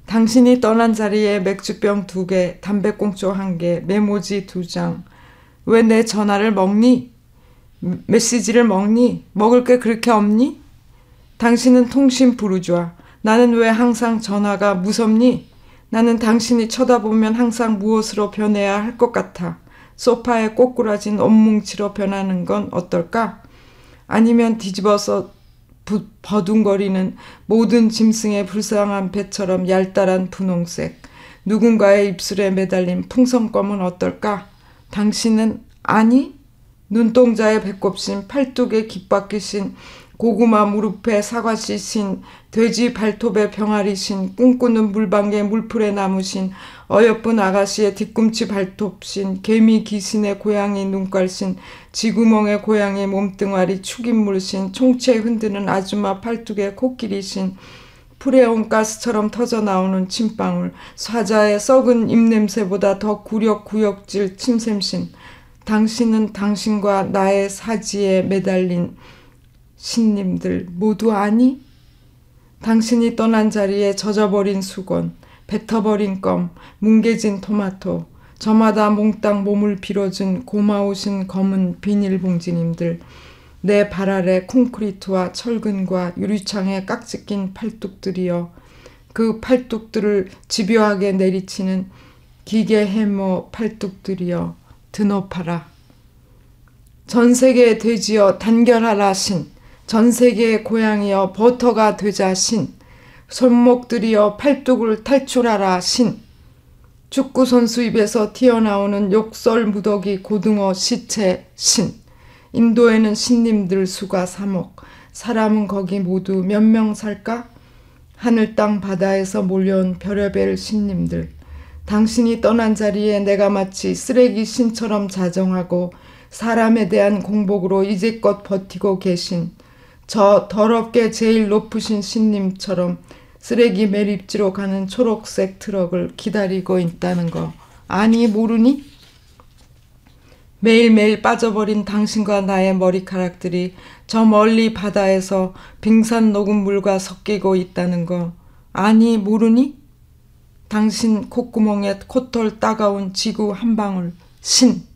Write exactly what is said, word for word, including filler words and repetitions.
당신이 떠난 자리에 맥주병 두 개, 담배꽁초 한 개, 메모지 두 장. 왜 내 전화를 먹니? 메시지를 먹니? 먹을 게 그렇게 없니? 당신은 통신 부르주아. 나는 왜 항상 전화가 무섭니? 나는 당신이 쳐다보면 항상 무엇으로 변해야 할 것 같아. 소파에 꼬꾸라진 온뭉치로 변하는 건 어떨까? 아니면 뒤집어서 부, 버둥거리는 모든 짐승의 불쌍한 배처럼 얄짤한 분홍색, 누군가의 입술에 매달린 풍선껌은 어떨까? 당신은 아니? 눈동자에 배꼽신, 팔뚝에 깃바퀴신, 고구마 무릎에 사과씨신, 돼지 발톱에 병아리신, 꿈꾸는 물방개 물풀에 나무신, 어여쁜 아가씨의 뒤꿈치 발톱신, 개미 귀신의 고양이 눈깔신, 쥐구멍의 고양이 몸뚱아리 축인물신, 총채 흔드는 아줌마 팔뚝에 코끼리신, 프레온 가스처럼 터져나오는 침방울, 사자의 썩은 입냄새보다 더 구력구역질 침샘신, 당신은 당신과 나의 사지에 매달린 신님들 모두 아니? 당신이 떠난 자리에 젖어버린 수건, 뱉어버린 껌, 뭉개진 토마토, 저마다 몽땅 몸을 빌어준 고마우신 검은 비닐봉지님들, 내 발 아래 콘크리트와 철근과 유리창에 깍지 낀 팔뚝들이여, 그 팔뚝들을 집요하게 내리치는 기계 해머 팔뚝들이여 드높아라. 전세계의 돼지여 단결하라 신, 전세계의 고양이여 버터가 되자 신, 손목들이여 팔뚝을 탈출하라 신, 축구선수 입에서 튀어나오는 욕설 무더기 고등어 시체 신, 인도에는 신님들 수가 삼억, 사람은 거기 모두 몇 명 살까? 하늘 땅 바다에서 몰려온 별의별 신님들, 당신이 떠난 자리에 내가 마치 쓰레기 신처럼 자정하고 사람에 대한 공복으로 이제껏 버티고 계신 저 더럽게 제일 높으신 신님처럼 쓰레기 매립지로 가는 초록색 트럭을 기다리고 있다는 거 아니 모르니? 매일매일 빠져버린 당신과 나의 머리카락들이 저 멀리 바다에서 빙산 녹은 물과 섞이고 있다는 거 아니 모르니? 당신 콧구멍에 코털 따가운 지구 한 방울 신.